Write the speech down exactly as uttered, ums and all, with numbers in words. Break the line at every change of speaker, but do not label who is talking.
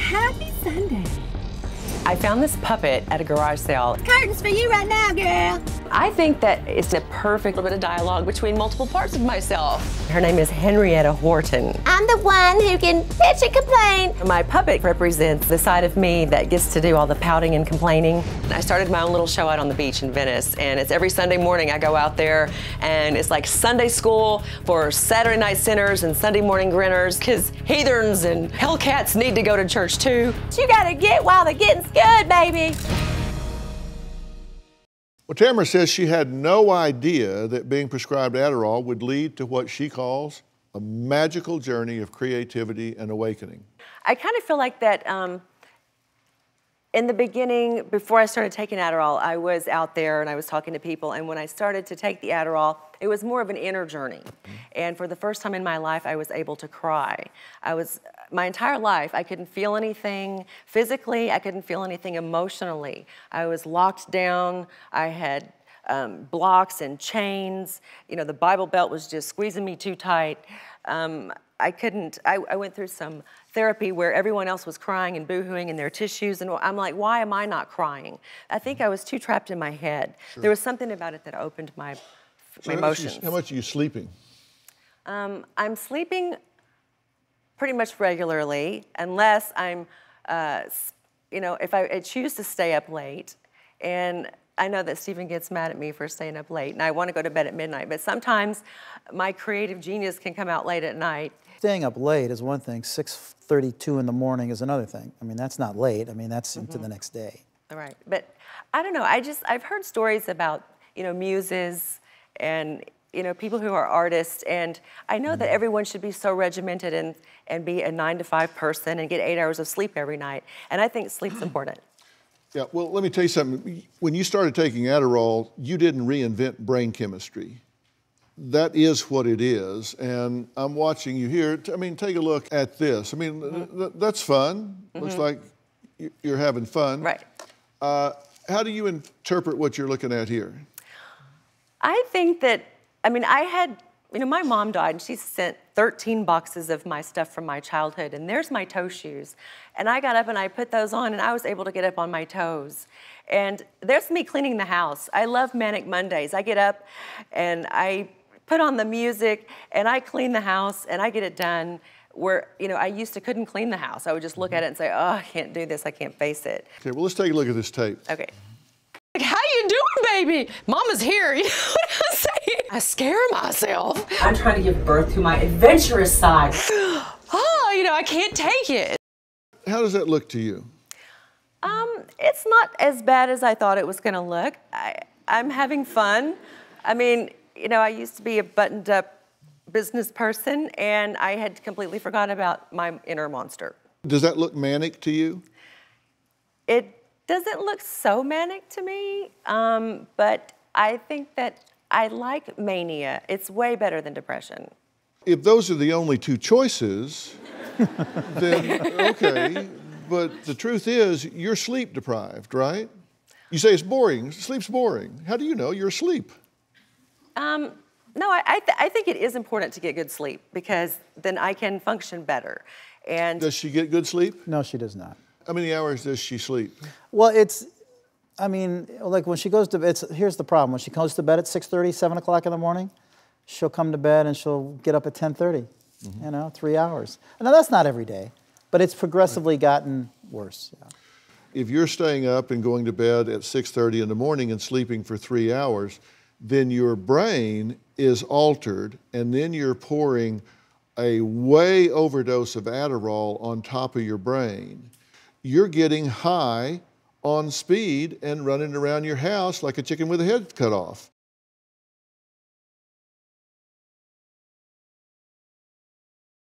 Happy Sunday.
I found this puppet at a garage sale.
Curtains for you right now, girl.
I think that it's a perfect little bit of dialogue between multiple parts of myself. Her name is Henrietta Horton.
I'm the one who can bitch and complain.
My puppet represents the side of me that gets to do all the pouting and complaining. I started my own little show out on the beach in Venice, and it's every Sunday morning I go out there, and it's like Sunday school for Saturday night sinners and Sunday morning grinners, because heathens and hellcats need to go to church too.
You gotta get while the getting's good, baby.
Well, Tamara says she had no idea that being prescribed Adderall would lead to what she calls a magical journey of creativity and awakening.
I kind of feel like that um, in the beginning, before I started taking Adderall, I was out there and I was talking to people, and when I started to take the Adderall, it was more of an inner journey. And for the first time in my life, I was able to cry. I was, my entire life, I couldn't feel anything physically, I couldn't feel anything emotionally. I was locked down, I had um, blocks and chains, you know, the Bible belt was just squeezing me too tight. Um, I couldn't, I, I went through some therapy where everyone else was crying and boohooing in their tissues, and I'm like, why am I not crying? I think I was too trapped in my head. Sure. There was something about it that opened my,
so
my
how
emotions.
Much you, how much are you sleeping?
Um, I'm sleeping pretty much regularly, unless I'm, uh, you know, if I, I choose to stay up late, and I know that Stephen gets mad at me for staying up late, and I want to go to bed at midnight, but sometimes my creative genius can come out late at night.
Staying up late is one thing, six thirty-two in the morning is another thing. I mean, that's not late, I mean, that's mm-hmm. into the next day.
Right, but I don't know, I just, I've heard stories about, you know, muses and, you know, people who are artists, and I know mm-hmm. that everyone should be so regimented and, and be a nine to five person and get eight hours of sleep every night, and I think sleep's important.
Yeah, well, let me tell you something. When you started taking Adderall, you didn't reinvent brain chemistry. That is what it is, and I'm watching you here. I mean, take a look at this. I mean, mm-hmm. th that's fun. Mm-hmm. Looks like you're having fun.
Right.
Uh, how do you interpret what you're looking at here?
I think that, I mean, I had, you know, my mom died, and she sent thirteen boxes of my stuff from my childhood, and there's my toe shoes. And I got up and I put those on, and I was able to get up on my toes. And there's me cleaning the house. I love Manic Mondays. I get up and I put on the music, and I clean the house, and I get it done. Where, you know, I used to couldn't clean the house. I would just look at it and say, oh, I can't do this, I can't face it.
Okay, well, let's take a look at this tape.
Okay. Like, how you doing, baby? Mama's here, you know what I'm saying? I scare myself. I'm trying to give birth to my adventurous side. Oh, you know, I can't take it.
How does that look to you?
Um, it's not as bad as I thought it was gonna look. I, I'm having fun. I mean, you know, I used to be a buttoned up business person, and I had completely forgotten about my inner monster.
Does that look manic to you?
It doesn't look so manic to me, um, but I think that I like mania. It's way better than depression.
If those are the only two choices, then okay, but the truth is you're sleep deprived, right? You say it's boring, sleep's boring. How do you know you're asleep?
Um, no, I, I, th I think it is important to get good sleep, because then I can function better. And
does she get good sleep?
No, she does not.
How many hours does she sleep?
Well, it's, I mean, like when she goes to bed, it's, here's the problem. When she goes to bed at six thirty, seven o'clock in the morning, she'll come to bed and she'll get up at ten thirty, mm-hmm. you know, three hours. Now, that's not every day, but it's progressively gotten worse. Yeah.
If you're staying up and going to bed at six thirty in the morning and sleeping for three hours, then your brain is altered, and then you're pouring a way overdose of Adderall on top of your brain. You're getting high on speed and running around your house like a chicken with a head cut off.